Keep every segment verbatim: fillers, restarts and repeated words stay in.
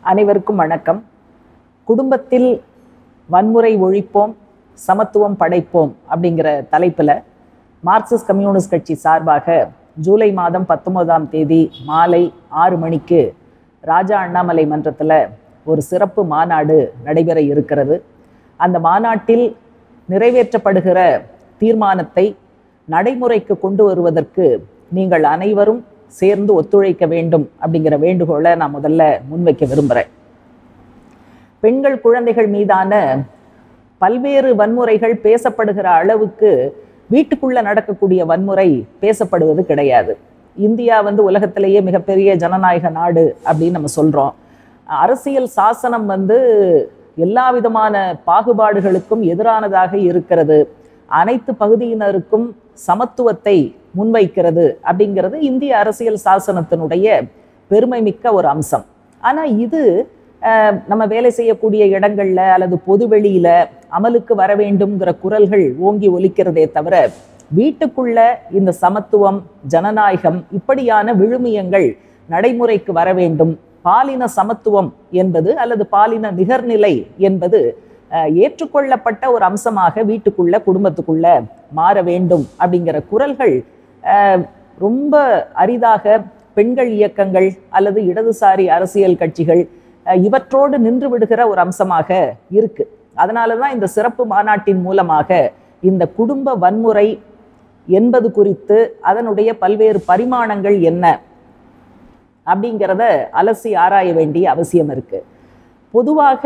அனைவருக்கும் வணக்கம். குடும்பத்தில் வன்முறை ஒழிப்போம், சமத்துவம் படைப்போம் அப்படிங்கிற தலைப்பில் மார்க்சிஸ்ட் கம்யூனிஸ்ட் கட்சி சார்பாக ஜூலை மாதம் பத்தொன்பதாம் தேதி மாலை ஆறு மணிக்கு ராஜா அண்ணாமலை மன்றத்தில் ஒரு சிறப்பு மாநாடு நடைபெற இருக்கிறது. அந்த மாநாட்டில் நிறைவேற்றப்படுகிற தீர்மானத்தை நடைமுறைக்கு கொண்டு வருவதற்கு நீங்கள் அனைவரும் சேர்ந்து ஒத்துழைக்க வேண்டும் அப்படிங்கிற வேண்டுகோளை நான் முதல்ல முன்வைக்க விரும்புகிறேன். பெண்கள் குழந்தைகள் மீதான பல்வேறு வன்முறைகள் பேசப்படுகிற அளவுக்கு வீட்டுக்குள்ள நடக்கக்கூடிய வன்முறை பேசப்படுவது கிடையாது. இந்தியா வந்து உலகத்திலேயே மிகப்பெரிய ஜனநாயக நாடு அப்படின்னு நம்ம சொல்றோம். அரசியல் சாசனம் வந்து எல்லா விதமான பாகுபாடுகளுக்கும் எதிரானதாக இருக்கிறது. அனைத்து பகுதியினருக்கும் சமத்துவத்தை முன்வைக்கிறது அப்படிங்கிறது இந்திய அரசியல் சாசனத்தினுடைய பெருமை மிக்க ஒரு அம்சம். ஆனால் இது நம்ம வேலை செய்யக்கூடிய இடங்கள்ல அல்லது பொதுவெளியில அமலுக்கு வர வேண்டும்ங்கிற குரல்கள் ஓங்கி ஒலிக்கிறதே தவிர வீட்டுக்குள்ள இந்த சமத்துவம், ஜனநாயகம் இப்படியான விழுமியங்கள் நடைமுறைக்கு வர வேண்டும், பாலின சமத்துவம் என்பது அல்லது பாலின நிகர்நிலை என்பது ஏற்றுக்கொள்ளப்பட்ட ஒரு அம்சமாக வீட்டுக்குள்ள குடும்பத்துக்குள்ள மாற வேண்டும் அப்படிங்கிற குரல்கள் ரொம்ப அரிதாக பெண்கள் இயக்கங்கள் அல்லது இடதுசாரி அரசியல் கட்சிகள் இவற்றோடு நின்று விடுகிற ஒரு அம்சமாக இருக்கு. அதனால தான் இந்த சிறப்பு மாநாட்டின் மூலமாக இந்த குடும்ப வன்முறை என்பது குறித்து அதனுடைய பல்வேறு பரிமாணங்கள் என்ன அப்படிங்கிறத அலசி ஆராய வேண்டிய அவசியம் இருக்கு. பொதுவாக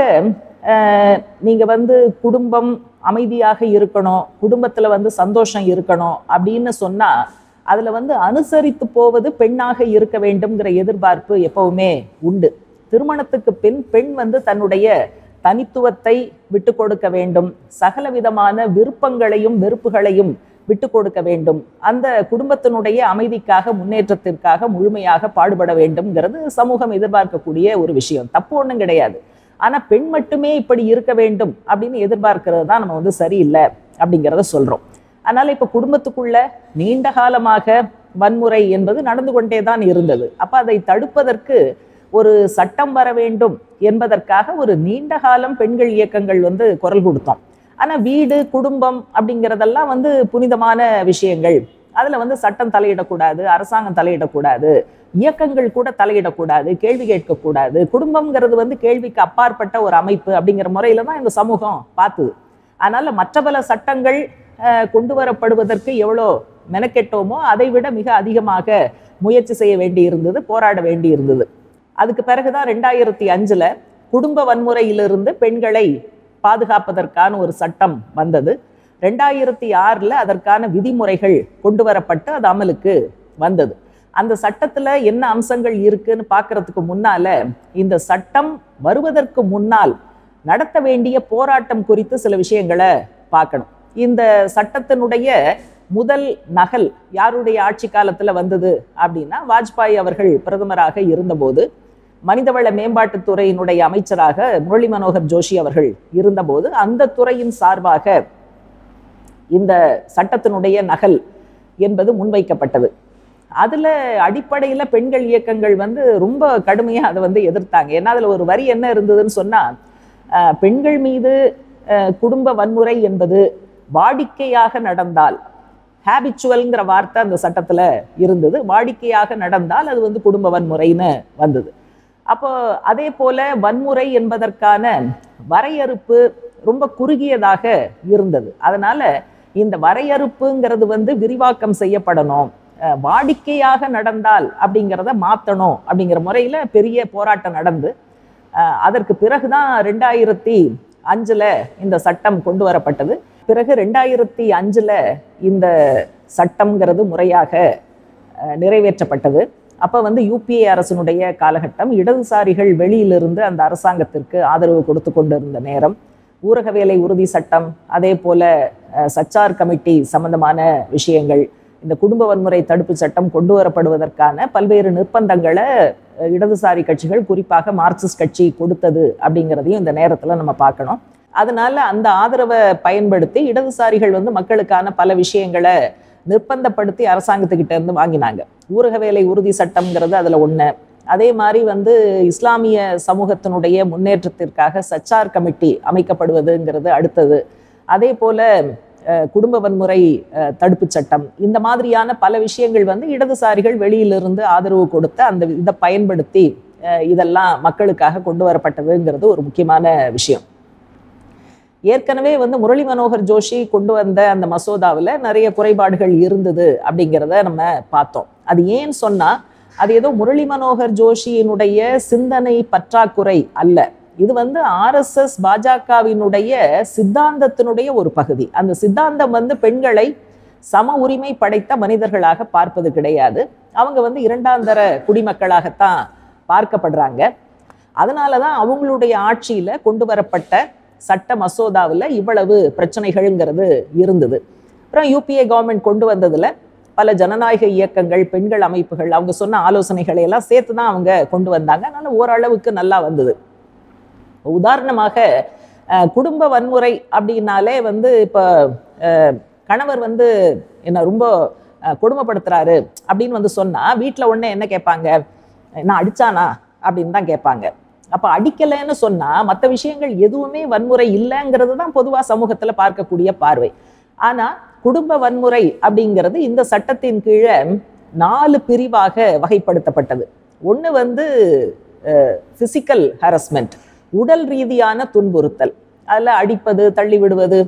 நீங்க வந்து குடும்பம் அமைதியாக இருக்கணும், குடும்பத்துல வந்து சந்தோஷம் இருக்கணும் அப்படின்னு சொன்னா அதுல வந்து அனுசரித்து போவது பெண்ணாக இருக்க வேண்டும்ங்கிற எதிர்பார்ப்பு எப்பவுமே உண்டு. திருமணத்துக்கு பின் பெண் வந்து தன்னுடைய தனித்துவத்தை விட்டு கொடுக்க வேண்டும், சகல விதமான விருப்பங்களையும் வெறுப்புகளையும் விட்டு கொடுக்க வேண்டும், அந்த குடும்பத்தினுடைய அமைதிக்காக முன்னேற்றத்திற்காக முழுமையாக பாடுபட வேண்டும்ங்கிறது சமூகம் எதிர்பார்க்கக்கூடிய ஒரு விஷயம். தப்பு ஒன்றும் கிடையாது. ஆனா பெண் மட்டுமே இப்படி இருக்க வேண்டும் அப்படின்னு எதிர்பார்க்கிறது தான் நம்ம வந்து சரியில்லை அப்படிங்கிறத சொல்றோம். அதனால இப்ப குடும்பத்துக்குள்ள நீண்ட காலமாக வன்முறை என்பது நடந்து கொண்டே தான் இருந்தது. அப்ப அதை தடுப்பதற்கு ஒரு சட்டம் வர வேண்டும் என்பதற்காக ஒரு நீண்ட காலம் பெண்கள் இயக்கங்கள் வந்து குரல் கொடுத்தோம். ஆனா வீடு குடும்பம் அப்படிங்கிறதெல்லாம் வந்து புனிதமான விஷயங்கள், அதுல வந்து சட்டம் தலையிடக்கூடாது, அரசாங்கம் தலையிடக்கூடாது, இயக்கங்கள் கூட தலையிடக்கூடாது, கேள்வி கேட்கக்கூடாது. குடும்பம்ங்கிறது வந்து கேள்விக்கு அப்பாற்பட்ட ஒரு அமைப்பு அப்படிங்கிற முறையில தான் இந்த சமூகம் பார்த்துது. அதனால மற்ற பல சட்டங்கள் கொண்டு வரப்படுவதற்கு எவ்வளோ மெனக்கெட்டோமோ அதை விட மிக அதிகமாக முயற்சி செய்ய வேண்டி இருந்தது, போராட வேண்டி இருந்தது. அதுக்கு பிறகுதான் ரெண்டாயிரத்தி அஞ்சுல குடும்ப வன்முறையிலிருந்து பெண்களை பாதுகாப்பதற்கான ஒரு சட்டம் வந்தது. ரெண்டாயிரத்தி ஆறுல அதற்கான விதிமுறைகள் கொண்டு வரப்பட்டு அது அமலுக்கு வந்தது. அந்த சட்டத்துல என்ன அம்சங்கள் இருக்குன்னு பாக்குறதுக்கு முன்னால இந்த சட்டம் வருவதற்கு முன்னால் நடத்த வேண்டிய போராட்டம் குறித்து சில விஷயங்களை பார்க்கணும். இந்த சட்டத்தினுடைய முதல் நகல் யாருடைய ஆட்சி காலத்துல வந்தது அப்படின்னா வாஜ்பாய் அவர்கள் பிரதமராக இருந்தபோது, மனிதவள மேம்பாட்டுத்துறையினுடைய அமைச்சராக முரளி மனோகர் ஜோஷி அவர்கள் இருந்தபோது அந்த துறையின் சார்பாக இந்த சட்டத்தினுடைய நகல் என்பது முன்வைக்கப்பட்டது. அதுல அடிப்படையில பெண்கள் இயக்கங்கள் வந்து ரொம்ப கடுமையா அதை வந்து எதிர்த்தாங்க. ஏன்னா அதுல ஒரு வரி என்ன இருந்ததுன்னு சொன்னா, பெண்கள் மீது குடும்ப வன்முறை என்பது வாடிக்கையாக நடந்தால், ஹேபிச்சுவல்ங்கிற வார்த்தை அந்த சட்டத்துல இருந்தது, வாடிக்கையாக நடந்தால் அது வந்து குடும்ப வன்முறைன்னு வந்தது. அப்போ அதே போல வன்முறை என்பதற்கான வரையறுப்பு ரொம்ப குறுகியதாக இருந்தது. அதனால இந்த வரையறுப்புங்கிறது வந்து விரிவாக்கம் செய்யப்படணும், வாடிக்கையாக நடந்தால் அப்படிங்கிறத மாற்றணும் அப்படிங்கிற முறையில பெரிய போராட்டம் நடந்து அதற்கு பிறகுதான் ரெண்டாயிரத்தி அஞ்சுல இந்த சட்டம் கொண்டு வரப்பட்டது. பிறகு ரெண்டாயிரத்தி அஞ்சுல இந்த சட்டம்ங்கிறது முறையாக நிறைவேற்றப்பட்டது. அப்ப வந்து யூபிஏ அரசினுடைய காலகட்டம், இடதுசாரிகள் வெளியிலிருந்து அந்த அரசாங்கத்திற்கு ஆதரவு கொடுத்து கொண்டிருந்த நேரம், ஊரக வேலை உறுதி சட்டம், அதே போல சச்சார் கமிட்டி சம்பந்தமான விஷயங்கள், இந்த குடும்ப வன்முறை தடுப்பு சட்டம் கொண்டு வரப்படுவதற்கான பல்வேறு நிர்பந்தங்களை இடதுசாரி கட்சிகள் குறிப்பாக மார்க்சிஸ்ட் கட்சி கொடுத்தது அப்படிங்கிறதையும் இந்த நேரத்துல நம்ம பார்க்கணும். அதனால அந்த ஆதரவை பயன்படுத்தி இடதுசாரிகள் வந்து மக்களுக்கான பல விஷயங்களை நிர்பந்தப்படுத்தி அரசாங்கத்துக்கிட்ட இருந்து வாங்கினாங்க. ஊரக வேலை உறுதி சட்டம்ங்கிறது அதுல ஒண்ணு, அதே மாதிரி வந்து இஸ்லாமிய சமூகத்தினுடைய முன்னேற்றத்திற்காக சச்சார் கமிட்டி அமைக்கப்படுவதுங்கிறது அடுத்தது. அதே போல குடும்ப வன்முறை தடுப்பு சட்டம், இந்த மாதிரியான பல விஷயங்கள் வந்து இடதுசாரிகள் வெளியிலிருந்து ஆதரவு கொடுத்து அந்த இதை பயன்படுத்தி இதெல்லாம் மக்களுக்காக கொண்டு வரப்பட்டதுங்கிறது ஒரு முக்கியமான விஷயம். ஏற்கனவே வந்து முரளி மனோகர் ஜோஷி கொண்டு வந்த அந்த மசோதாவில் நிறைய குறைபாடுகள் இருந்தது அப்படிங்கிறத நம்ம பார்த்தோம். அது ஏன்னு சொன்னா, அது ஏதோ முரளி மனோகர் ஜோஷியினுடைய சிந்தனை பற்றாக்குறை அல்ல. இது வந்து ஆர்எஸ்எஸ் பாஜகவினுடைய சித்தாந்தத்தினுடைய ஒரு பகுதி. அந்த சித்தாந்தம் வந்து பெண்களை சம உரிமை படைத்த மனிதர்களாக பார்ப்பது கிடையாது. அவங்க வந்து இரண்டாந்தர குடிமக்களாகத்தான் பார்க்கப்படுறாங்க. அதனாலதான் அவங்களுடைய ஆட்சியில கொண்டு வரப்பட்ட சட்ட மசோதாவில் இவ்வளவு பிரச்சனைகள்ங்கிறது இருந்தது. அப்புறம் யூபிஏ கவர்மெண்ட் கொண்டு வந்ததுல பல ஜனநாயக இயக்கங்கள், பெண்கள் அமைப்புகள் அவங்க சொன்ன ஆலோசனைகளை எல்லாம் சேர்த்து தான் அவங்க கொண்டு வந்தாங்க. அதனால ஓரளவுக்கு நல்லா வந்தது. உதாரணமாக குடும்ப வன்முறை அப்படின்னாலே வந்து இப்போ கணவர் வந்து என்ன ரொம்ப கொடுமைப்படுத்துறாரு அப்படின்னு வந்து சொன்னா வீட்டில் உடனே என்ன கேட்பாங்க, நான் அடிச்சானா அப்படின்னு தான் கேட்பாங்க. அப்போ அடிக்கலைன்னு சொன்னா மற்ற விஷயங்கள் எதுவுமே வன்முறை இல்லைங்கிறது தான் பொதுவாக சமூகத்தில் பார்க்கக்கூடிய பார்வை. ஆனா குடும்ப வன்முறை அப்படிங்கிறது இந்த சட்டத்தின் கீழே நாலு பிரிவாக வகைப்படுத்தப்பட்டது. ஒன்று வந்து பிசிக்கல் ஹராஸ்மெண்ட், உடல் ரீதியான துன்புறுத்தல், அதில் அடிப்பது, தள்ளி விடுவது,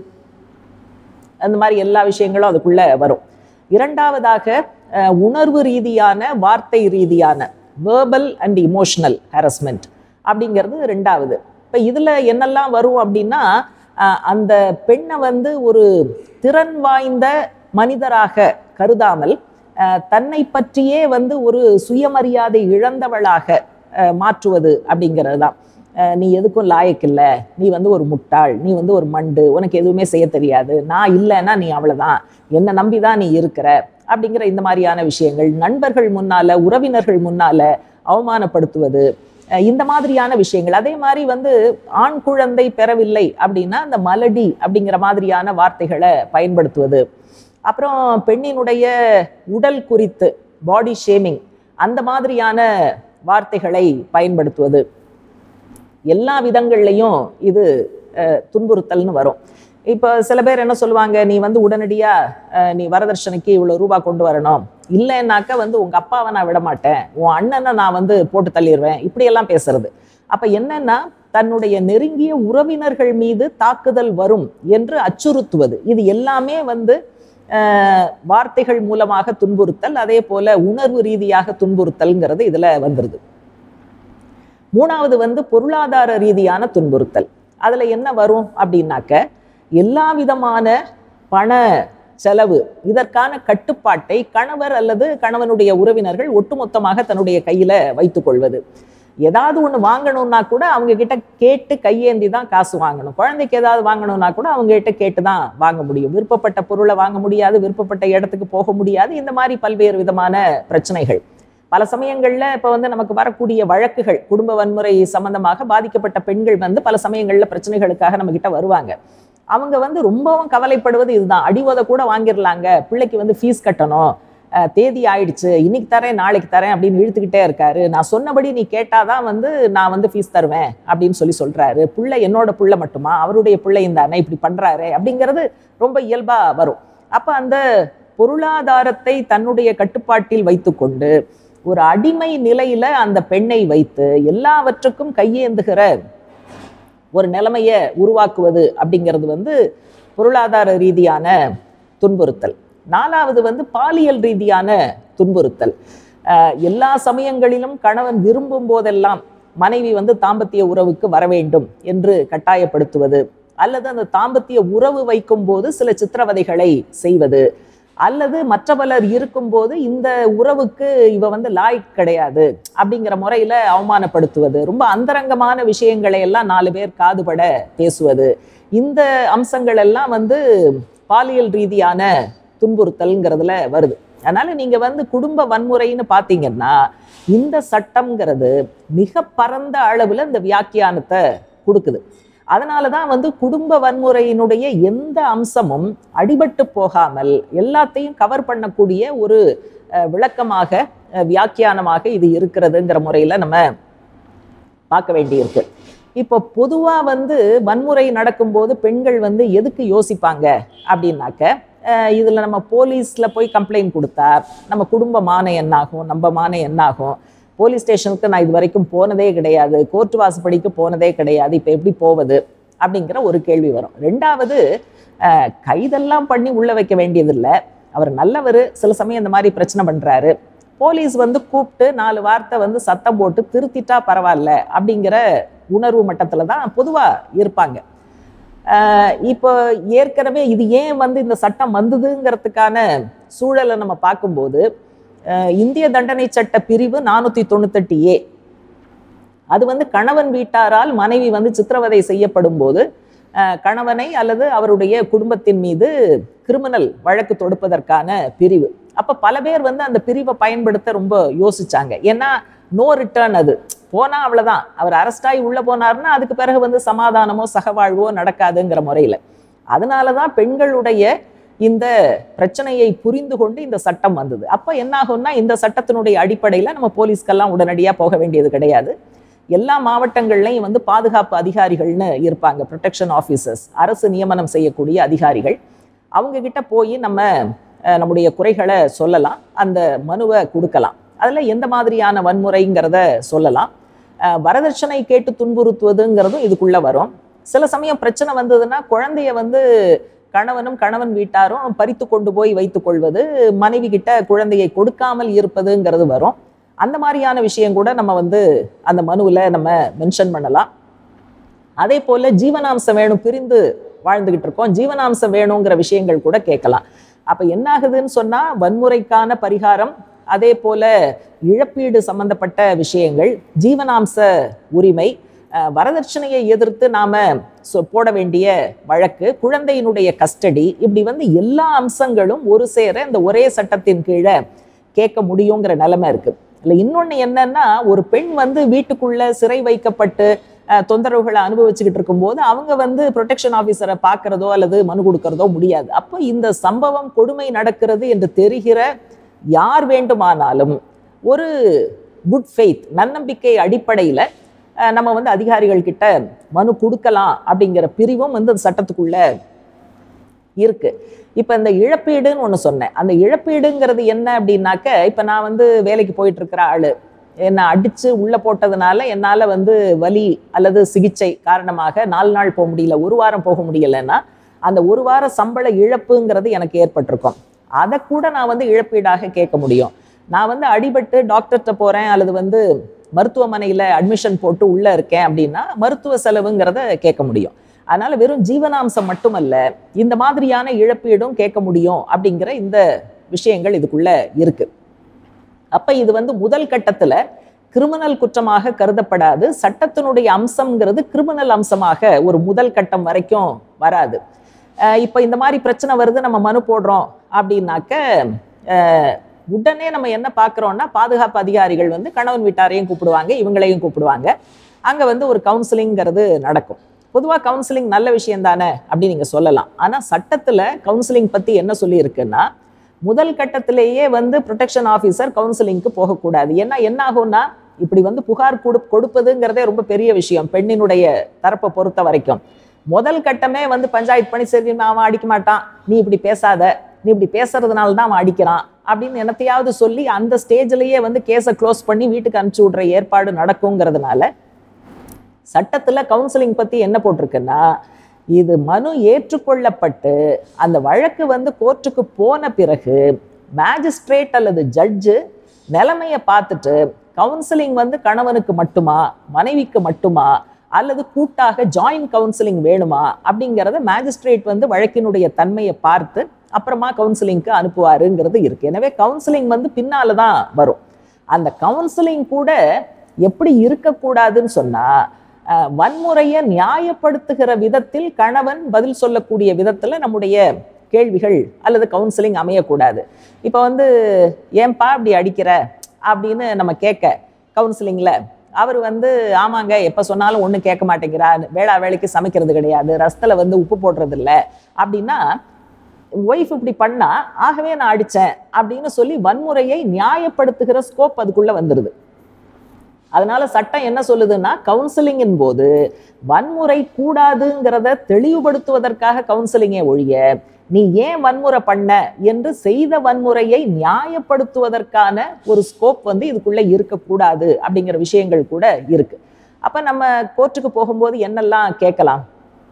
அந்த மாதிரி எல்லா விஷயங்களும் அதுக்குள்ள வரும். இரண்டாவதாக உணர்வு ரீதியான, வார்த்தை ரீதியான, வேர்பல் அண்ட் இமோஷனல் ஹராஸ்மெண்ட் அப்படிங்கிறது ரெண்டாவது. இப்போ இதில் என்னெல்லாம் வரும் அப்படின்னா, அந்த பெண்ணை வந்து ஒரு திறன் வாய்ந்த மனிதராக கருதாமல் தன்னை பற்றியே வந்து ஒரு சுயமரியாதை இழந்தவளாக மாற்றுவது அப்படிங்கிறது தான். நீ எதுக்கும் லாயக்கில்லை, நீ வந்து ஒரு முட்டாள், நீ வந்து ஒரு மண்டு, உனக்கு எதுவுமே செய்ய தெரியாது, நான் இல்லைன்னா நீ அவ்வளோதான், என்னை நம்பி தான் நீ இருக்கிற அப்படிங்கிற இந்த மாதிரியான விஷயங்கள். நண்பர்கள் முன்னால, உறவினர்கள் முன்னால அவமானப்படுத்துவது, இந்த மாதிரியான விஷயங்கள். அதே மாதிரி வந்து ஆண் குழந்தை பெறவில்லை அப்படின்னா அந்த மலடி அப்படிங்கிற மாதிரியான வார்த்தைகளை பயன்படுத்துவது. அப்புறம் பெண்ணினுடைய உடல் குறித்து பாடி ஷேமிங், அந்த மாதிரியான வார்த்தைகளை பயன்படுத்துவது. எல்லா விதங்கள்லையும் இது துன்புறுத்தல்னு வரும். இப்போ சில பேர் என்ன சொல்லுவாங்க, நீ வந்து உடனடியா நீ வரதட்சணைக்கு இவ்வளவு ரூபா கொண்டு வரணும், இல்லைன்னாக்க வந்து உங்க அப்பாவை நான் விட மாட்டேன், உன் அண்ணனை நான் வந்து போட்டு தள்ளிடுவேன், இப்படியெல்லாம் பேசுறது. அப்ப என்னன்னா, தன்னுடைய நெருங்கிய உறவினர்கள் மீது தாக்குதல் வரும் என்று அச்சுறுத்துவது. இது எல்லாமே வந்து வார்த்தைகள் மூலமாக துன்புறுத்தல், அதே போல உணர்வு ரீதியாக துன்புறுத்தல்ங்கிறது இதுல வந்துருது. மூணாவது வந்து பொருளாதார ரீதியான துன்புறுத்தல். அதுல என்ன வரும் அப்படின்னாக்க, எல்லா விதமான பண செலவு, இதற்கான கட்டுப்பாட்டை கணவர் அல்லது கணவனுடைய உறவினர்கள் ஒட்டுமொத்தமாக தன்னுடைய கையில வைத்துக் கொள்வது. ஏதாவது ஒண்ணு வாங்கணும்னா கூட அவங்க கிட்ட கேட்டு கையேந்தி தான் காசு வாங்கணும். குழந்தைக்கு ஏதாவது வாங்கணும்னா கூட அவங்க கிட்ட கேட்டு தான் வாங்க முடியும். விருப்பப்பட்ட பொருளை வாங்க முடியாது, விருப்பப்பட்ட இடத்துக்கு போக முடியாது. இந்த மாதிரி பல்வேறு விதமான பிரச்சனைகள். பல சமயங்கள்ல இப்ப வந்து நமக்கு வரக்கூடிய வழக்குகள், குடும்ப வன்முறை சம்பந்தமாக பாதிக்கப்பட்ட பெண்கள் வந்து பல சமயங்கள்ல பிரச்சனைகளுக்காக நம்ம கிட்ட வருவாங்க. அவங்க வந்து ரொம்பவும் கவலைப்படுவது இதுதான், அடிவதை கூட வாங்கிடலாங்க, பிள்ளைக்கு வந்து ஃபீஸ் கட்டணும், தேதி ஆயிடுச்சு, இன்னைக்கு தரேன் நாளைக்கு தரேன் அப்படின்னு இழுத்துக்கிட்டே இருக்காரு, நான் சொன்னபடி நீ கேட்டாதான் வந்து நான் வந்து ஃபீஸ் தருவேன் அப்படின்னு சொல்லி சொல்றாரு, பிள்ளை என்னோட பிள்ளை மட்டுமா, அவருடைய பிள்ளை இந்த அண்ணன் இப்படி பண்றாரு அப்படிங்கிறது ரொம்ப இயல்பா வரும். அப்ப அந்த பொருளாதாரத்தை தன்னுடைய கட்டுப்பாட்டில் வைத்துக்கொண்டு ஒரு அடிமை நிலையில அந்த பெண்ணை வைத்து எல்லாவற்றுக்கும் கையேந்துகிற ஒரு நிலைமையை உருவாக்குவது அப்படிங்கிறது வந்து பொருளாதார ரீதியான துன்புறுத்தல். நாலாவது வந்து பாலியல் ரீதியான துன்புறுத்தல். எல்லா சமயங்களிலும் கணவன் விரும்பும் போதெல்லாம் மனைவி வந்து தாம்பத்திய உறவுக்கு வர வேண்டும் என்று கட்டாயப்படுத்துவது, அல்லது அந்த தாம்பத்திய உறவு வைக்கும் போது சில சித்திரவதைகளை செய்வது, அல்லது மற்ற பலர் இருக்கும்போது இந்த உறவுக்கு இவ வந்து லாய்க் கிடையாது அப்படிங்கிற முறையில அவமானப்படுத்துவது, ரொம்ப அந்தரங்கமான விஷயங்களை எல்லாம் நாலு பேர் காதுபட பேசுவது, இந்த அம்சங்கள் எல்லாம் வந்து பாலியல் ரீதியான துன்புறுத்தல்ங்கிறதுல வருது. அதனால நீங்க வந்து குடும்ப வன்முறைன்னு பாத்தீங்கன்னா இந்த சட்டம்ங்கிறது மிக பரந்த அளவுல இந்த வியாக்கியானத்தை கொடுக்குது. அதனாலதான் வந்து குடும்ப வன்முறையினுடைய எந்த அம்சமும் அடிபட்டு போகாமல் எல்லாத்தையும் கவர் பண்ணக்கூடிய ஒரு விளக்கமாக வியாக்கியானமாக இது இருக்கிறதுங்கிற முறையில் நம்ம பார்க்க வேண்டியிருக்கு. இப்போ பொதுவாக வந்து வன்முறை நடக்கும்போது பெண்கள் வந்து எதுக்கு யோசிப்பாங்க அப்படின்னாக்க, இதில் நம்ம போலீஸில் போய் கம்ப்ளைண்ட் கொடுத்தா நம்ம குடும்ப மானம் என்னாகும், நம்ம மானம் என்னாகும், போலீஸ் ஸ்டேஷனுக்கு நான் இது வரைக்கும் போனதே கிடையாது, கோர்ட் வாசப்படிக்கு போனதே கிடையாது, இப்போ எப்படி போவது அப்படிங்கிற ஒரு கேள்வி வரும். ரெண்டாவது, கைதெல்லாம் பண்ணி உள்ள வைக்க வேண்டியதில்லை, அவர் நல்லவர், சில சமயம் இந்த மாதிரி பிரச்சனை பண்ணுறாரு, போலீஸ் வந்து கூப்பிட்டு நாலு வார்த்தை வந்து சத்தம் போட்டு திருத்திட்டா பரவாயில்ல அப்படிங்கிற உணர்வு மட்டத்தில் தான் பொதுவாக இருப்பாங்க. இப்போ ஏற்கனவே இது ஏன் வந்து இந்த சட்டம் வந்ததுங்கிறதுக்கான சூழலை நம்ம பார்க்கும்போது, இந்திய தண்டனை சட்ட பிரிவு நானூற்றி தொண்ணூத்தெட்டு ஏ அது வந்து கணவன் வீட்டாரால் மனைவி வந்து சித்திரவதை செய்யப்படும் போது கணவனை அல்லது அவருடைய குடும்பத்தின் மீது கிரிமினல் வழக்கு தொடுப்பதற்கான பிரிவு. அப்போ பல பேர் வந்து அந்த பிரிவை பயன்படுத்த ரொம்ப யோசிச்சாங்க. ஏன்னா நோ ரிட்டர்ன், அது போனால் அவ்வளோதான், அவர் அரெஸ்டாகி உள்ளே போனார்னா அதுக்கு பிறகு வந்து சமாதானமோ சகவாழ்வோ நடக்காதுங்கிற முறையில். அதனால தான் பெண்களுடைய இந்த பிரச்சனையை புரிந்து கொண்டு இந்த சட்டம் வந்தது. அப்போ என்ன ஆகும்னா, இந்த சட்டத்தினுடைய அடிப்படையில் நம்ம போலீஸ்க்கெல்லாம் உடனடியாக போக வேண்டியது கிடையாது. எல்லா மாவட்டங்கள்லையும் வந்து பாதுகாப்பு அதிகாரிகள்னு இருப்பாங்க, ப்ரொடெக்ஷன் ஆஃபீஸர்ஸ், அரசு நியமனம் செய்யக்கூடிய அதிகாரிகள். அவங்க கிட்ட போய் நம்ம நம்முடைய குறைகளை சொல்லலாம், அந்த மனுவை கொடுக்கலாம், அதில் எந்த மாதிரியான வன்முறைங்கிறத சொல்லலாம். வரதட்சணை கேட்டு துன்புறுத்துவதுங்கிறதும் இதுக்குள்ளே வரும். சில சமயம் பிரச்சனை வந்ததுன்னா குழந்தைய வந்து கணவனும் கணவன் வீட்டாரும் பறித்து கொண்டு போய் வைத்துக் கொள்வது, மனைவி கிட்ட குழந்தையை கொடுக்காமல் இருப்பதுங்கிறது வரும். அந்த மாதிரியான விஷயம் கூட நம்ம வந்து அந்த மனுவில் நம்ம மென்ஷன் பண்ணலாம். அதே போல் ஜீவனாம்சம் வேணும், பிரிந்து வாழ்ந்துகிட்டு இருக்கோம், ஜீவனாம்சம் வேணுங்கிற விஷயங்கள் கூட கேட்கலாம். அப்போ என்ன ஆகுதுன்னு சொன்னால், வன்முறைக்கான பரிகாரம், அதே போல் இழப்பீடு சம்பந்தப்பட்ட விஷயங்கள், ஜீவனாம்ச உரிமை, வரதட்சணையை எதிர்த்து நாம் போட வேண்டிய வழக்கு, குழந்தையினுடைய கஸ்டடி, இப்படி வந்து எல்லா அம்சங்களும் ஒரு சேர இந்த ஒரே சட்டத்தின் கீழே கேட்க முடியுங்கிற நிலைமை இருக்குது. இல்லை இன்னொன்று என்னன்னா, ஒரு பெண் வந்து வீட்டுக்குள்ளே சிறை வைக்கப்பட்டு தொந்தரவுகளை அனுபவிச்சுக்கிட்டு இருக்கும்போது அவங்க வந்து ப்ரொடெக்ஷன் ஆஃபீஸரை பார்க்குறதோ அல்லது மனு கொடுக்கறதோ முடியாது. அப்போ இந்த சம்பவம் கொடுமை நடக்கிறது என்று தெரிகிற யார் வேண்டுமானாலும் ஒரு குட் ஃபெய்த், நன்னம்பிக்கை அடிப்படையில் நம்ம வந்து அதிகாரிகள் கிட்ட மனு கொடுக்கலாம் அப்படிங்கிற பிரிவும் வந்து அந்த சட்டத்துக்குள்ள இருக்கு. இப்போ இந்த இழப்பீடுன்னு ஒன்று சொன்னேன். அந்த இழப்பீடுங்கிறது என்ன அப்படின்னாக்க, இப்போ நான் வந்து வேலைக்கு போயிட்டு இருக்கிற ஆளு, என்னை அடித்து உள்ளே போட்டதுனால என்னால் வந்து வலி அல்லது சிகிச்சை காரணமாக நாலு நாள் போக முடியல, ஒரு வாரம் போக முடியலைன்னா அந்த ஒரு வார சம்பள இழப்புங்கிறது எனக்கு ஏற்பட்டிருக்கும். அதை கூட நான் வந்து இழப்பீடாக கேட்க முடியும். நான் வந்து அடிபட்டு டாக்டர்கிட்ட போகிறேன் அல்லது வந்து மருத்துவமனையில் அட்மிஷன் போட்டு உள்ளே இருக்கேன் அப்படின்னா மருத்துவ செலவுங்கிறத கேட்க முடியும். அதனால வெறும் ஜீவனாம்சம் மட்டுமல்ல, இந்த மாதிரியான இழப்பீடும் கேட்க முடியும் அப்படிங்கிற இந்த விஷயங்கள் இதுக்குள்ள இருக்கு. அப்ப இது வந்து முதல் கட்டத்துல கிரிமினல் குற்றமாக கருதப்படாது. சட்டத்தினுடைய அம்சம்ங்கிறது கிரிமினல் அம்சமாக ஒரு முதல் கட்டம் வரைக்கும் வராது. இப்ப இந்த மாதிரி பிரச்சனை வருது, நம்ம மனு போடுறோம் அப்படின்னாக்க உடனே நம்ம என்ன பார்க்குறோம்னா, பாதுகாப்பு அதிகாரிகள் வந்து கணவன் வீட்டாரையும் கூப்பிடுவாங்க, இவங்களையும் கூப்பிடுவாங்க. அங்கே வந்து ஒரு கவுன்சிலிங்கிறது நடக்கும். பொதுவாக கவுன்சிலிங் நல்ல விஷயம் தானே அப்படின்னு நீங்கள் சொல்லலாம். ஆனால் சட்டத்தில் கவுன்சிலிங் பற்றி என்ன சொல்லியிருக்குன்னா, முதல் கட்டத்திலேயே வந்து ப்ரொடெக்ஷன் ஆஃபீஸர் கவுன்சிலிங்க்கு போகக்கூடாது. ஏன்னா என்ன ஆகும்னா, இப்படி வந்து புகார் கொடு கொடுப்பதுங்கிறதே ரொம்ப பெரிய விஷயம் பெண்ணினுடைய தரப்பை பொறுத்த வரைக்கும். முதல் கட்டமே வந்து பஞ்சாயத்து பண்ணி, சரி அவன் அடிக்க மாட்டான், நீ இப்படி பேசாத, நீ இப்படி பேசுறதுனால தான் அவன் அடிக்கிறான் அப்படின்னு என்னத்தையாவது சொல்லி அந்த ஸ்டேஜ்லேயே வந்து கேஸை க்ளோஸ் பண்ணி வீட்டுக்கு அனுப்பிச்சி விடுற ஏற்பாடு நடக்குங்கிறதுனால சட்டத்தில் கவுன்சிலிங் பற்றி என்ன போட்டிருக்குன்னா, இது மனு ஏற்றுக்கொள்ளப்பட்டு அந்த வழக்கு வந்து கோர்ட்டுக்கு போன பிறகு மேஜிஸ்ட்ரேட் அல்லது ஜட்ஜு நிலைமையை பார்த்துட்டு கவுன்சிலிங் வந்து கணவனுக்கு மட்டுமா, மனைவிக்கு மட்டுமா, அல்லது கூட்டாக ஜாயின்ட் கவுன்சிலிங் வேணுமா அப்படிங்கிறத மேஜிஸ்ட்ரேட் வந்து வழக்கினுடைய தன்மையை பார்த்து அப்புறமா கவுன்சிலிங்க்கு அனுப்புவாருங்கிறது இருக்கு. எனவே கவுன்சிலிங் வந்து பின்னால தான் வரும். அந்த கவுன்சிலிங் கூட எப்படி இருக்கக்கூடாதுன்னு சொன்னா, வன்முறையை நியாயப்படுத்துகிற விதத்தில் கணவன் பதில் சொல்லக்கூடிய விதத்துல நம்முடைய கேள்விகள் அல்லது கவுன்சிலிங் அமையக்கூடாது. இப்போ வந்து ஏன்பா அப்படி அடிக்கிற அப்படின்னு நம்ம கேட்க கவுன்சிலிங்ல அவர் வந்து ஆமாங்க எப்போ சொன்னாலும் ஒன்றும் கேட்க மாட்டேங்கிறா, வேளா வேலைக்கு சமைக்கிறது கிடையாது, ரசத்தில் வந்து உப்பு போடுறது இல்லை அப்படின்னா ஒய்ஃப் இப்படி பண்ணா ஆகவே நான் அடித்தேன் அப்படின்னு சொல்லி வன்முறையை நியாயப்படுத்துகிற ஸ்கோப் அதுக்குள்ளே வந்துடுது. அதனால சட்டம் என்ன சொல்லுதுன்னா, கவுன்சிலிங்கின் போது வன்முறை கூடாதுங்கிறத தெளிவுபடுத்துவதற்காக கவுன்சிலிங்கே ஒழிய நீ ஏன் வன்முறை பண்ண என்று செய்த வன்முறையை நியாயப்படுத்துவதற்கான ஒரு ஸ்கோப் வந்து இதுக்குள்ள இருக்கக்கூடாது அப்படிங்கிற விஷயங்கள் கூட இருக்கு. அப்ப நம்ம கோர்ட்டுக்கு போகும்போது என்னெல்லாம் கேட்கலாம்?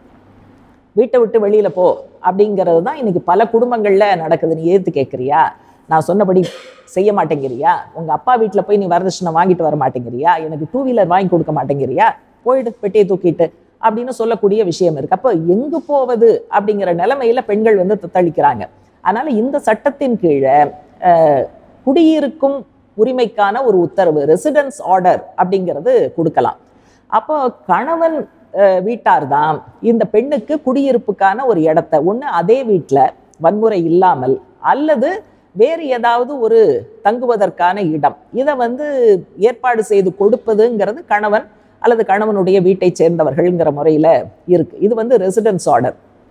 வீட்டை விட்டு வெளியில போ அப்படிங்கிறது தான் இன்னைக்கு பல குடும்பங்கள்ல நடக்குது. நீ ஏத்து கேட்குறியா? நான் சொன்னபடி செய்ய மாட்டேங்கிறியா? உங்க அப்பா வீட்டில் போய் நீ வரதட்சணை வாங்கிட்டு வர மாட்டேங்கிறியா? எனக்கு டூ வீலர் வாங்கி கொடுக்க மாட்டேங்கிறியா? போயிடு பெட்டியை தூக்கிட்டு அப்படின்னு சொல்லக்கூடிய விஷயம் இருக்கு. அப்போ எங்கு போவது அப்படிங்கிற நிலைமையில பெண்கள் வந்து தத்தளிக்கிறாங்க. அதனால இந்த சட்டத்தின் கீழே குடியிருக்கும் உரிமைக்கான ஒரு உத்தரவு, ரெசிடென்ஸ் ஆர்டர் அப்படிங்கிறது கொடுக்கலாம். அப்போ கணவன் வீட்டார் தான் இந்த பெண்ணுக்கு குடியிருப்புக்கான ஒரு இடத்த ஒன்று அதே வீட்டில் வன்முறை இல்லாமல் அல்லது வேறு ஏதாவது ஒரு தங்குவதற்கான இடம் இதை வந்து ஏற்பாடு செய்து கொடுப்பதுங்கிறது கணவன் அல்லது கணவனுடைய வீட்டை சேர்ந்தவர்கள்ங்கிற முறையில் இருக்கு. இது வந்து ரெசிடென்ஸ் ஆர்டர்.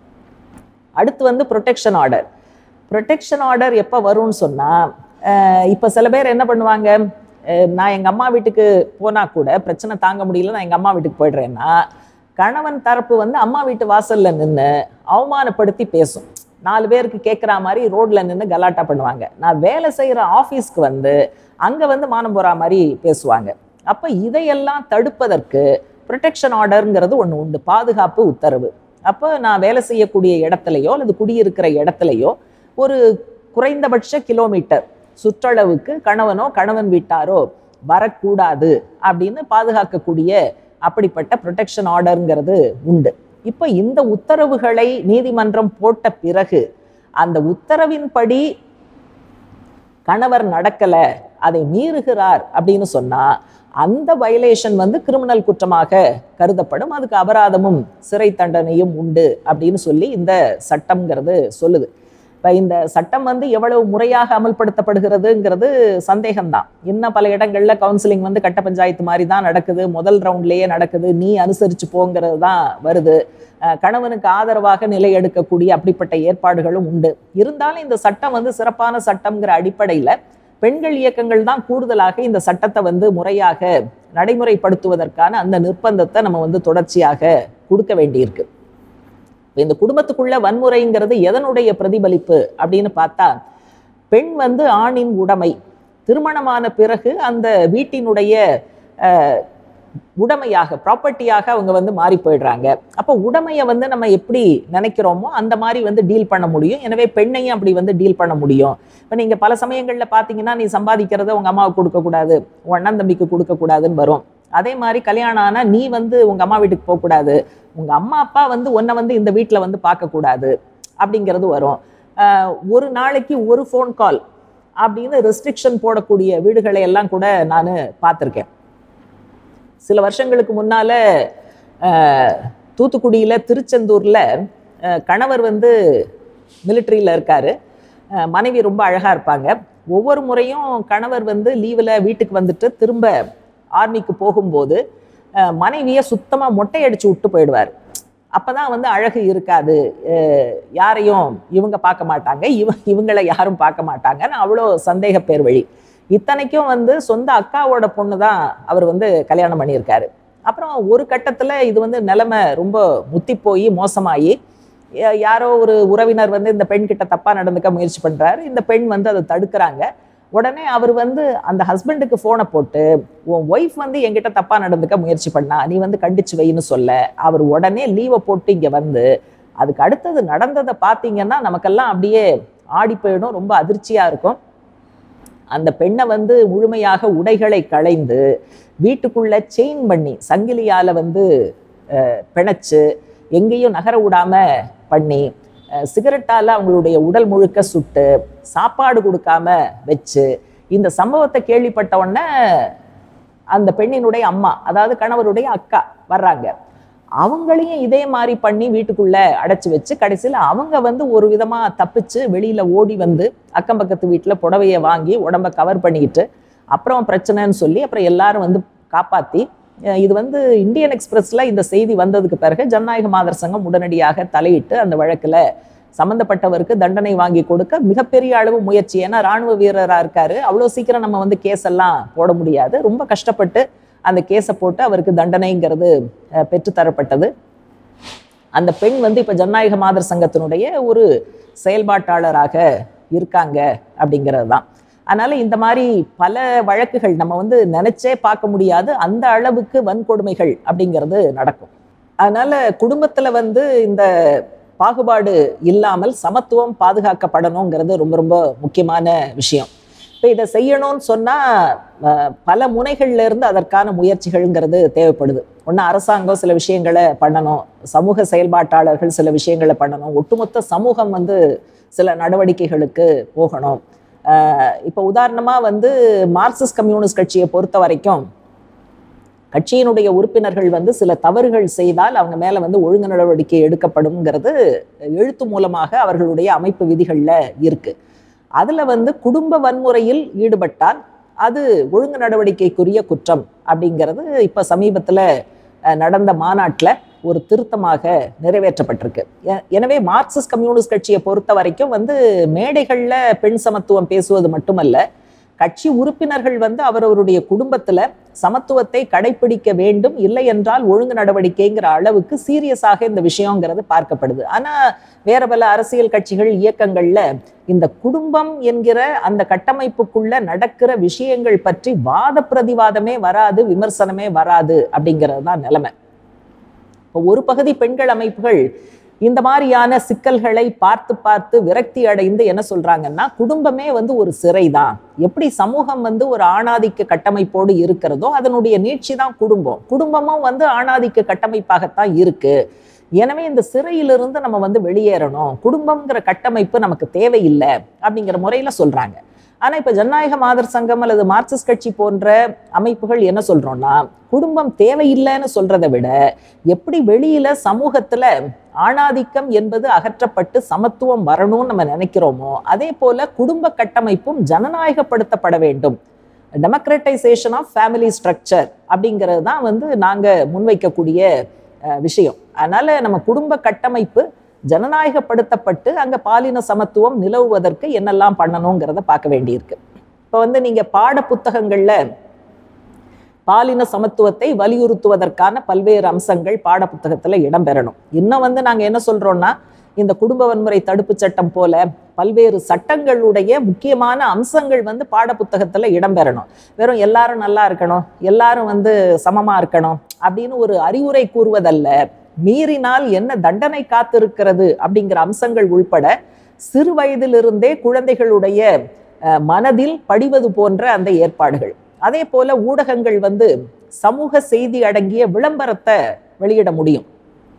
அடுத்து வந்து ப்ரொடெக்ஷன் ஆர்டர். ப்ரொடெக்ஷன் ஆர்டர் எப்போ வரும்னு சொன்னால், இப்போ சில பேர் என்ன பண்ணுவாங்க, நான் எங்கள் அம்மா வீட்டுக்கு போனால் கூட பிரச்சனை தாங்க முடியல, நான் எங்கள் அம்மா வீட்டுக்கு போய்ட்றேன்னா கணவன் தரப்பு வந்து அம்மா வீட்டு வாசலில் நின்று அவமானப்படுத்தி பேசும். நாலு பேருக்கு கேட்குற மாதிரி ரோட்டில் நின்று கலாட்டா பண்ணுவாங்க. நான் வேலை செய்கிற ஆஃபீஸ்க்கு வந்து அங்கே வந்து மானம் போகிற மாதிரி பேசுவாங்க. அப்போ இதையெல்லாம் தடுப்பதற்கு ப்ரொடெக்ஷன் ஆர்டருங்கிறது ஒன்று உண்டு, பாதுகாப்பு உத்தரவு. அப்போ நான் வேலை செய்யக்கூடிய இடத்துலையோ அல்லது குடியிருக்கிற இடத்துலையோ ஒரு குறைந்தபட்ச கிலோமீட்டர் சுற்றளவுக்கு கணவனோ கணவன் வீட்டாரோ வரக்கூடாது அப்படின்னு பாதுகாக்கக்கூடிய அப்படிப்பட்ட ப்ரொடெக்ஷன் ஆர்டருங்கிறது உண்டு. இப்போ இந்த உத்தரவுகளை நீதிமன்றம் போட்ட பிறகு அந்த உத்தரவின்படி கணவர் நடக்கலை, அதை மீறுகிறார் அப்படின்னு சொன்னா அந்த வயலேஷன் வந்து கிரிமினல் குற்றமாக கருதப்படும். அதுக்கு அபராதமும் சிறை தண்டனையும் உண்டு அப்படின்னு சொல்லி இந்த சட்டம்ங்கிறது சொல்லுது. இப்போ இந்த சட்டம் வந்து எவ்வளவு முறையாக அமல்படுத்தப்படுகிறதுங்கிறது சந்தேகம்தான். இன்னும் பல இடங்களில் கவுன்சிலிங் வந்து கட்ட பஞ்சாயத்து மாதிரி தான் நடக்குது, முதல் ரவுண்ட்லேயே நடக்குது, நீ அனுசரித்து போங்கிறது தான் வருது. கணவனுக்கு ஆதரவாக நிலை எடுக்கக்கூடிய அப்படிப்பட்ட ஏற்பாடுகளும் உண்டு. இருந்தாலும் இந்த சட்டம் வந்து சிறப்பான சட்டம்ங்கிற அடிப்படையில் பெண்கள் இயக்கங்கள் தான் கூடுதலாக இந்த சட்டத்தை வந்து முறையாக நடைமுறைப்படுத்துவதற்கான அந்த நிர்பந்தத்தை நம்ம வந்து தொடர்ச்சியாக கொடுக்க வேண்டியிருக்கு. இந்த குடும்பத்துக்குள்ள வன்முறைங்கிறது எதனுடைய பிரதிபலிப்பு அப்படின்னு பார்த்தா, பெண் வந்து ஆணின் உடைமை, திருமணமான பிறகு அந்த வீட்டினுடைய உடைமையாக ப்ராப்பர்ட்டியாக அவங்க வந்து மாறி போயிடுறாங்க. அப்போ உடைமையை வந்து நம்ம எப்படி நினைக்கிறோமோ அந்த மாதிரி வந்து டீல் பண்ண முடியும். எனவே பெண்ணையும் அப்படி வந்து டீல் பண்ண முடியும். இப்போ நீங்கள் பல சமயங்களில் பார்த்தீங்கன்னா, நீ சம்பாதிக்கிறத உங்கள் அம்மாவுக்கு கொடுக்கக்கூடாது, உங்கள் அண்ணன் தம்பிக்கு கொடுக்கக்கூடாதுன்னு வரும். அதே மாதிரி கல்யாணம் ஆனால் நீ வந்து உங்கள் அம்மா வீட்டுக்கு போகக்கூடாது, உங்கள் அம்மா அப்பா வந்து உன்னை வந்து இந்த வீட்டில் வந்து பார்க்கக்கூடாது அப்படிங்கிறது வரும். ஒரு நாளைக்கு ஒரு ஃபோன் கால் அப்படின்னு ரெஸ்ட்ரிக்ஷன் போடக்கூடிய வீடுகளை எல்லாம் கூட நான் பார்த்துருக்கேன். சில வருஷங்களுக்கு முன்னால தூத்துக்குடியில் திருச்செந்தூரில் கணவர் வந்து மிலிட்ரியில் இருக்காரு, மனைவி ரொம்ப அழகாக இருப்பாங்க. ஒவ்வொரு முறையும் கணவர் வந்து லீவில் வீட்டுக்கு வந்துட்டு திரும்ப ஆர்மிக்கு போகும்போது மனைவியை சுத்தமாக மொட்டை அடிச்சு விட்டு போயிடுவார். அப்போதான் வந்து அழகு இருக்காது, யாரையும் இவங்க பார்க்க மாட்டாங்க, இவ இவங்களை யாரும் பார்க்க மாட்டாங்கன்னு அவ்வளோ சந்தேக பேர் வழி. இத்தனைக்கும் வந்து சொந்த அக்காவோட பொண்ணு தான் அவர் வந்து கல்யாணம் பண்ணியிருக்காரு. அப்புறம் ஒரு கட்டத்தில் இது வந்து நிலைமை ரொம்ப முத்தி போய் மோசமாகி யாரோ ஒரு உறவினர் வந்து இந்த பெண் கிட்ட தப்பாக நடந்துக்க முயற்சி பண்ணுறாரு. இந்த பெண் வந்து அதை தடுக்கிறாங்க. உடனே அவர் வந்து அந்த ஹஸ்பண்டுக்கு ஃபோனை போட்டு, உன் ஒய்ஃப் வந்து என்கிட்ட தப்பாக நடந்துக்க முயற்சி பண்ணா, நீ வந்து கண்டிச்சு வைன்னு சொல்ல, அவர் உடனே லீவை போட்டு இங்கே வந்து அதுக்கு அடுத்தது நடந்ததை பார்த்தீங்கன்னா நமக்கெல்லாம் அப்படியே ஆடி போயிடும், ரொம்ப அதிர்ச்சியாக இருக்கும். அந்த பெண்ணை வந்து முழுமையாக உடைகளை களைந்து வீட்டுக்குள்ள செயின் பண்ணி சங்கிலியால் வந்து பிணைச்சு எங்கேயும் நகர விடாம பண்ணி சிகரெட்டால் அவங்களுடைய உடல் முழுக்க சுட்டு சாப்பாடு கொடுக்காம வச்சு, இந்த சம்பவத்தை கேள்விப்பட்ட உடனே அந்த பெண்ணினுடைய அம்மா, அதாவது கணவருடைய அக்கா வர்றாங்க. அவங்களையும் இதே மாதிரி பண்ணி வீட்டுக்குள்ள அடைச்சி வச்சு கடைசியில் அவங்க வந்து ஒரு விதமா தப்பிச்சு வெளியில ஓடி வந்து அக்கம் பக்கத்து வீட்டில் புடவையை வாங்கி உடம்ப கவர் பண்ணிக்கிட்டு அப்புறம் பிரச்சனைன்னு சொல்லி அப்புறம் எல்லாரும் வந்து காப்பாற்றி, இது வந்து இந்தியன் எக்ஸ்பிரஸ்ல இந்த செய்தி வந்ததுக்கு பிறகு ஜனநாயக மாதர் சங்கம் உடனடியாக தலையிட்டு அந்த வழக்கில் சம்பந்தப்பட்டவருக்கு தண்டனை வாங்கி கொடுக்க மிகப்பெரிய அளவு முயற்சி. ஏன்னா இராணுவ வீரராக இருக்காரு, அவ்வளோ சீக்கிரம் நம்ம வந்து கேஸ் எல்லாம் போட முடியாது. ரொம்ப கஷ்டப்பட்டு அந்த கேஸை போட்டு அவருக்கு தண்டனைங்கிறது பெற்றுத்தரப்பட்டது. அந்த பெண் வந்து இப்போ ஜனநாயக மாதர் சங்கத்தினுடைய ஒரு செயல்பாட்டாளராக இருக்காங்க அப்படிங்கிறது தான். அதனால இந்த மாதிரி பல வழக்குகள் நம்ம வந்து நினைச்சே பார்க்க முடியாது, அந்த அளவுக்கு வன்கொடுமைகள் அப்படிங்கிறது நடக்கும். அதனால குடும்பத்துல வந்து இந்த பாகுபாடு இல்லாமல் சமத்துவம் பாதுகாக்கப்படணுங்கிறது ரொம்ப ரொம்ப முக்கியமான விஷயம். இப்போ இதை செய்யணும்னு சொன்னா பல முனைகள்ல இருந்து அதற்கான முயற்சிகள்ங்கிறது தேவைப்படுது. ஒன்று அரசாங்கம் சில விஷயங்களை பண்ணணும், சமூக செயல்பாட்டாளர்கள் சில விஷயங்களை பண்ணணும், ஒட்டுமொத்த சமூகம் வந்து சில நடவடிக்கைகளுக்கு போகணும். இப்போ உதாரணமாக வந்து மார்க்சிஸ்ட் கம்யூனிஸ்ட் கட்சியை பொறுத்த வரைக்கும் கட்சியினுடைய உறுப்பினர்கள் வந்து சில தவறுகள் செய்தால் அவங்க மேலே வந்து ஒழுங்கு நடவடிக்கை எடுக்கப்படும்ங்கிறது எழுத்து மூலமாக அவர்களுடைய அமைப்பு விதிகளில் இருக்கு. அதில் வந்து குடும்ப வன்முறையில் ஈடுபட்டால் அது ஒழுங்கு நடவடிக்கைக்குரிய குற்றம் அப்படிங்கிறது இப்போ சமீபத்தில் நடந்த மாநாட்டில் ஒரு திருத்தமாக நிறைவேற்றப்பட்டிருக்கு. எனவே மார்க்சிஸ்ட் கம்யூனிஸ்ட் கட்சியை பொறுத்த வரைக்கும் வந்து மேடைகளில் பெண் சமத்துவம் பேசுவது மட்டுமல்ல, கட்சி உறுப்பினர்கள் வந்து அவரவருடைய குடும்பத்தில் சமத்துவத்தை கடைபிடிக்க வேண்டும், இல்லை என்றால் ஒழுங்கு நடவடிக்கைங்கிற அளவுக்கு சீரியஸாக இந்த விஷயங்கிறது பார்க்கப்படுது. ஆனால் வேற பல அரசியல் கட்சிகள் இயக்கங்கள்ல இந்த குடும்பம் என்கிற அந்த கட்டமைப்புக்குள்ள நடக்கிற விஷயங்கள் பற்றி வாத பிரதிவாதமே வராது, விமர்சனமே வராது அப்படிங்கிறது தான் நிலைமை. ஒரு பகுதி பெண்கள் அமைப்புகள் இந்த மாதிரியான சிக்கல்களை பார்த்து பார்த்து விரக்தி அடைந்து என்ன சொல்றாங்கன்னா, குடும்பமே வந்து ஒரு சிறை தான், எப்படி சமூகம் வந்து ஒரு ஆணாதிக்க கட்டமைப்போடு இருக்கிறதோ அதனுடைய நீட்சி தான் குடும்பம், குடும்பமும் வந்து ஆணாதிக்க கட்டமைப்பாகத்தான் இருக்கு, எனவே இந்த சிறையிலிருந்து நம்ம வந்து வெளியேறணும், குடும்பம்ங்கிற கட்டமைப்பு நமக்கு தேவையில்லை அப்படிங்கிற முறையில சொல்றாங்க. ஆனா இப்ப ஜனநாயக மாதர் சங்கம் அல்லது மார்க்சிஸ்ட் கட்சி போன்ற அமைப்புகள் என்ன சொல்றோம்னா, குடும்பம் தேவையில்லைன்னு சொல்றதை விட எப்படி வெளியில சமூகத்துல ஆணாதிக்கம் என்பது அகற்றப்பட்டு சமத்துவம் வரணும்னு நம்ம நினைக்கிறோமோ அதே போல குடும்ப கட்டமைப்பும் ஜனநாயகப்படுத்தப்பட வேண்டும், டெமோக்ரட்டைசேஷன் ஆஃப் ஃபேமிலி ஸ்ட்ரக்சர் அப்படிங்கிறது தான் வந்து நாங்க முன்வைக்கக்கூடிய விஷயம். அதனால நம்ம குடும்ப கட்டமைப்பு ஜனநாயகப்படுத்தப்பட்டு அங்க பாலின சமத்துவம் நிலவுவதற்கு என்னெல்லாம் பண்ணணுங்கிறத பார்க்க வேண்டியிருக்கு. இப்போ வந்து நீங்க பாட புத்தகங்கள்ல பாலின சமத்துவத்தை வலியுறுத்துவதற்கான பல்வேறு அம்சங்கள் பாட புத்தகத்துல இடம்பெறணும். இன்னும் வந்து நாங்க என்ன சொல்றோம்னா, இந்த குடும்ப வன்முறை தடுப்பு சட்டம் போல பல்வேறு சட்டங்களுடைய முக்கியமான அம்சங்கள் வந்து பாட புத்தகத்துல இடம்பெறணும். வெறும் எல்லாரும் நல்லா இருக்கணும், எல்லாரும் வந்து சமமா இருக்கணும் அப்படின்னு ஒரு அறிவுரை கூறுவதல்ல, மீறினால் என்ன தண்டனை காத்திருக்கிறது அப்படிங்கிற அம்சங்கள் உள்பட சிறு வயதிலிருந்தே குழந்தைகளுடைய மனதில் படிவது போன்ற அந்த ஏற்பாடுகள். அதே போல ஊடகங்கள் வந்து சமூக செய்தி அடங்கிய விளம்பரத்தை வெளியிட முடியும்.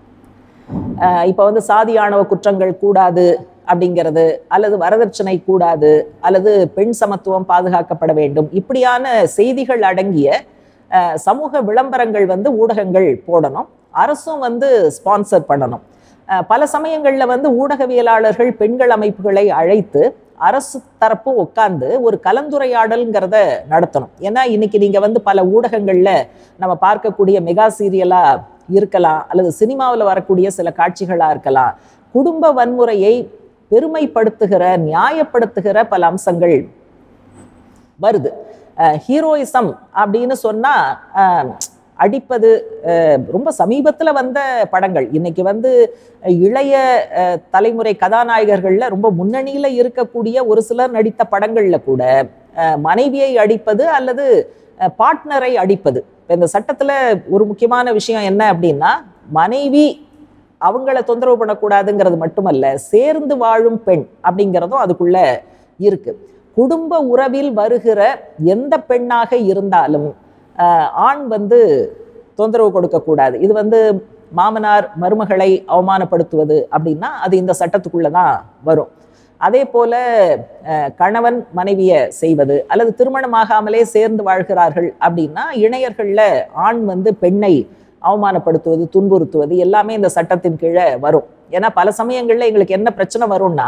இப்ப வந்து சாதி ஆணவ குற்றங்கள் கூடாது அப்படிங்கிறது, அல்லது வரதட்சணை கூடாது, அல்லது பெண் சமத்துவம் பாதுகாக்கப்பட வேண்டும், இப்படியான செய்திகள் அடங்கிய சமூக விளம்பரங்கள் வந்து ஊடகங்கள் போடணும், அரசும் வந்து ஸ்பான்சர் பண்ணணும். பல சமயங்கள்ல வந்து ஊடகவியலாளர்கள் பெண்கள் அமைப்புகளை அழைத்து அரசு தரப்பு உட்கார்ந்து ஒரு கலந்துரையாடல்ங்கிறத நடத்தணும். ஏன்னா இன்னைக்கு நீங்க வந்து பல ஊடகங்கள்ல நம்ம பார்க்கக்கூடிய மெகா சீரியலா இருக்கலாம், அல்லது சினிமாவில் வரக்கூடிய சில காட்சிகளா இருக்கலாம், குடும்ப வன்முறையை பெருமைப்படுத்துகிற நியாயப்படுத்துகிற பல அம்சங்கள் வருது. ஹீரோயிசம் அப்படின்னு சொன்னா அடிப்பது ரொம்ப சமீபத்துல வந்த படங்கள், இன்னைக்கு வந்து இளைய தலைமுறை கதாநாயகர்கள்ல ரொம்ப முன்னணியில இருக்கக்கூடிய ஒரு சிலர் நடித்த படங்கள்ல கூட மனைவியை அடிப்பது அல்லது பார்ட்னரை அடிப்பது. இந்த சட்டத்துல ஒரு முக்கியமான விஷயம் என்ன அப்படின்னா, மனைவி அவங்கள தொந்தரவு பண்ணக்கூடாதுங்கிறது மட்டுமல்ல, சேர்ந்து வாழும் பெண் அப்படிங்கிறதும் அதுக்குள்ள இருக்கு. குடும்ப உறவில் வருகிற எந்த பெண்ணாக இருந்தாலும் ஆண் வந்து தொந்தரவு கொடுக்கக்கூடாது. இது வந்து மாமனார் மருமகளை அவமானப்படுத்துவது அப்படின்னா அது இந்த சட்டத்துக்குள்ளதான் வரும். அதே போல கணவன் மனைவியை செய்வது அல்லது திருமணமாகாமலே சேர்ந்து வாழ்கிறார்கள் அப்படின்னா இணையர்கள்ல ஆண் வந்து பெண்ணை அவமானப்படுத்துவது துன்புறுத்துவது எல்லாமே இந்த சட்டத்தின் கீழே வரும். ஏன்னா பல சமயங்கள்ல எங்களுக்கு என்ன பிரச்சனை வரும்னா,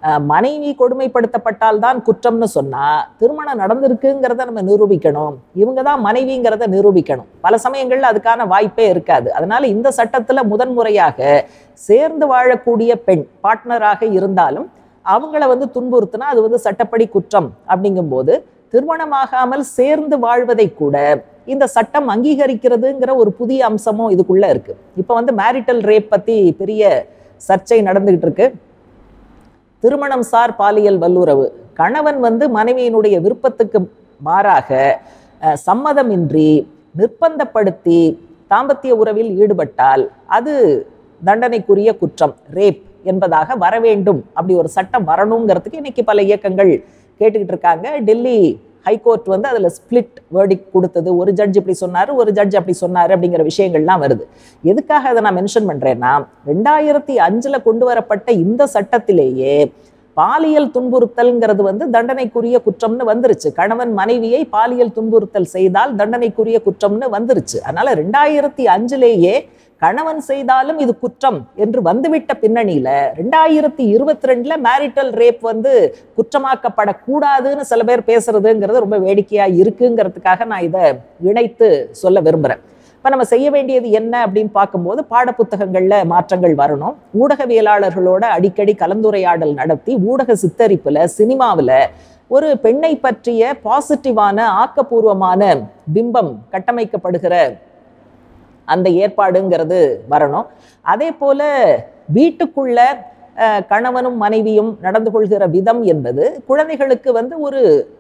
மனைவி கொடுமைப்படுத்தப்பட்டால் தான் குற்றம்னு சொன்னா திருமணம் நடந்திருக்குங்கிறத நம்ம நிரூபிக்கணும், இவங்க தான் மனைவிங்கிறத நிரூபிக்கணும். பல சமயங்கள்ல அதுக்கான வாய்ப்பே இருக்காது. அதனால இந்த சட்டத்துல முதன்முறையாக சேர்ந்து வாழக்கூடிய பெண் பார்ட்னராக இருந்தாலும் அவங்கள வந்து துன்புறுத்தினா அது வந்து சட்டப்படி குற்றம். அப்படிங்கும்போது திருமணமாகாமல் சேர்ந்து வாழ்வதை கூட இந்த சட்டம் அங்கீகரிக்கிறதுங்கிற ஒரு புதிய அம்சமும் இதுக்குள்ள இருக்கு. இப்ப வந்து மேரிட்டல் ரேப் பத்தி பெரிய சர்ச்சை நடந்துகிட்டு இருக்கு. திருமணம் சார் பாலியல் வல்லுறவு, கணவன் வந்து மனைவியினுடைய விருப்பத்துக்கு மாறாக சம்மதமின்றி நிர்பந்தப்படுத்தி தாம்பத்திய உறவில் ஈடுபட்டால் அது தண்டனைக்குரிய குற்றம், ரேப் என்பதாக வர வேண்டும். அப்படி ஒரு சட்டம் வரணுங்கிறதுக்கு இன்னைக்கு பல இயக்கங்கள் கேட்டுக்கிட்டு இருக்காங்க. டெல்லி ஹைகோர்ட் வந்து அதுல ஸ்பிளிட் வேர்டிக் கொடுத்தது. ஒரு ஜட்ஜ் இப்படி சொன்னாரு, ஒரு ஜட்ஜ் அப்படி சொன்னாரு அப்படிங்கிற விஷயங்கள்லாம் வருது. எதுக்காக அதை நான் மென்ஷன் பண்றேன்னா, ரெண்டாயிரத்தி அஞ்சுல கொண்டு வரப்பட்ட இந்த சட்டத்திலேயே பாலியல் துன்புறுத்தல்ங்கிறது வந்து தண்டனைக்குரிய குற்றம்னு வந்துருச்சு. கணவன் மனைவியை பாலியல் துன்புறுத்தல் செய்தால் தண்டனைக்குரிய குற்றம்னு வந்துருச்சு. அதனால ரெண்டாயிரத்தி அஞ்சுலேயே கணவன் செய்தாலும் இது குற்றம் என்று வந்துவிட்ட பின்னணியில ரெண்டாயிரத்தி இருபத்தி ரெண்டுல மேரிட்டல் ரேப் வந்து குற்றமாக்கப்படக்கூடாதுன்னு சில பேர் பேசுறதுங்கிறது ரொம்ப வேடிக்கையா இருக்குங்கிறதுக்காக நான் இதை இணைத்து சொல்ல விரும்புறேன். இப்ப நம்ம செய்ய வேண்டியது என்ன அப்படின்னு பார்க்கும்போது பாடப்புத்தகங்கள்ல மாற்றங்கள் வரணும். ஊடகவியலாளர்களோட அடிக்கடி கலந்துரையாடல் நடத்தி ஊடக சித்தரிப்புல சினிமாவில் ஒரு பெண்ணை பற்றிய பாசிட்டிவான ஆக்கப்பூர்வமான பிம்பம் கட்டமைக்கப்படுகிற அந்த ஏற்பாடுங்கிறது வரணும். அதே போல வீட்டுக்குள்ள கணவனும் மனைவியும் நடந்து கொள்கிற விதம் என்பது குழந்தைகளுக்கு வந்து ஒரு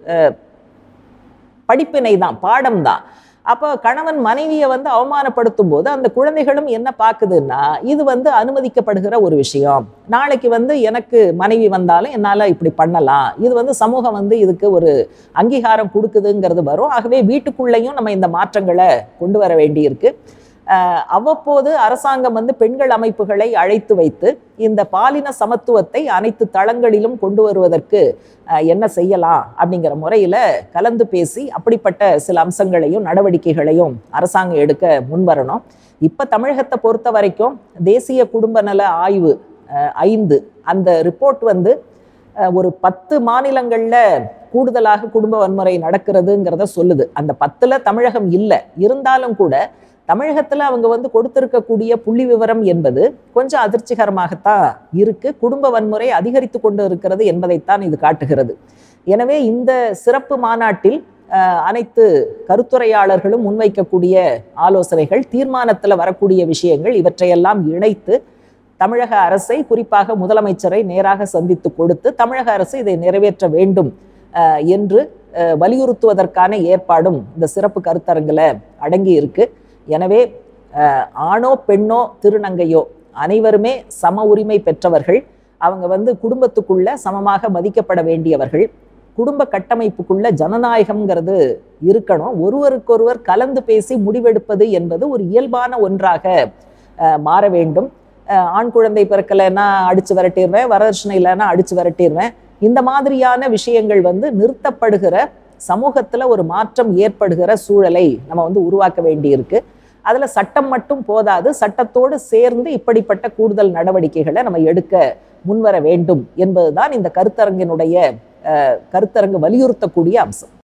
படிப்பினை தான், பாடம் தான். அப்போ கணவன் மனைவியை வந்து அவமானப்படுத்தும் போது அந்த குழந்தைகளும் என்ன பார்க்குதுன்னா இது வந்து அனுமதிக்கப்படுகிற ஒரு விஷயம், நாளைக்கு வந்து எனக்கு மனைவி வந்தாலும் என்னால் இப்படி பண்ணலாம், இது வந்து சமூகம் வந்து இதுக்கு ஒரு அங்கீகாரம் கொடுக்குதுங்கிறது வரும். ஆகவே வீட்டுக்குள்ளேயும் நம்ம இந்த மாற்றங்களை கொண்டு வர வேண்டியிருக்கு. அவ்வப்போது அரசாங்கம் வந்து பெண்கள் அமைப்புகளை அழைத்து வைத்து இந்த பாலின சமத்துவத்தை அனைத்து தளங்களிலும் கொண்டு வருவதற்கு என்ன செய்யலாம் அப்படிங்கிற முறையில கலந்து பேசி அப்படிப்பட்ட சில அம்சங்களையும் நடவடிக்கைகளையும் அரசாங்கம் எடுக்க முன்வரணும். இப்ப தமிழகத்தை பொறுத்த வரைக்கும் தேசிய குடும்ப நல ஆய்வு ஐந்து அந்த ரிப்போர்ட் வந்து ஒரு பத்து மாநிலங்கள்ல கூடுதலாக குடும்ப வன்முறை நடக்கிறதுங்கிறத சொல்லுது. அந்த பத்துல தமிழகம் இல்லை, இருந்தாலும் கூட தமிழகத்துல அவங்க வந்து கொடுத்திருக்கக்கூடிய புள்ளி விவரம் என்பது கொஞ்சம் அதிர்ச்சிகரமாகத்தான் இருக்கு. குடும்ப வன்முறை அதிகரித்து கொண்டு இருக்கிறது என்பதைத்தான் இது காட்டுகிறது. எனவே இந்த சிறப்பு மாநாட்டில் அனைத்து கருத்துரையாளர்களும் முன்வைக்கக்கூடிய ஆலோசனைகள், தீர்மானத்துல வரக்கூடிய விஷயங்கள், இவற்றையெல்லாம் இணைத்து தமிழக அரசை, குறிப்பாக முதலமைச்சரை நேராக சந்தித்து கொடுத்து தமிழக அரசு இதை நிறைவேற்ற வேண்டும் என்று வலியுறுத்துவதற்கான ஏற்பாடும் இந்த சிறப்பு கருத்தரங்குல அடங்கி இருக்கு. எனவே ஆணோ பெண்ணோ திருநங்கையோ அனைவருமே சம உரிமை பெற்றவர்கள். அவங்க வந்து குடும்பத்துக்குள்ள சமமாக மதிக்கப்பட வேண்டியவர்கள். குடும்ப கட்டமைப்புக்குள்ள ஜனநாயகம்ங்கிறது இருக்கணும். ஒருவருக்கொருவர் கலந்து பேசி முடிவெடுப்பது என்பது ஒரு இயல்பான ஒன்றாக மாற வேண்டும். ஆண் குழந்தை பிறக்கலைன்னா அடிச்சு விரட்டிடுவேன், வரதட்சணை இல்லைன்னா அடிச்சு விரட்டிடுவேன், இந்த மாதிரியான விஷயங்கள் வந்து நிறுத்தப்படுகிற, சமூகத்துல ஒரு மாற்றம் ஏற்படுகிற சூழலை நம்ம வந்து உருவாக்க வேண்டியிருக்கு. அதுல சட்டம் மட்டும் போதாது, சட்டத்தோடு சேர்ந்து இப்படிப்பட்ட கூடுதல் நடவடிக்கைகளை நம்ம எடுக்க முன்வர வேண்டும் என்பதுதான் இந்த கருத்தரங்கினுடைய கருத்தரங்கு வலியுறுத்தக்கூடிய அம்சம்.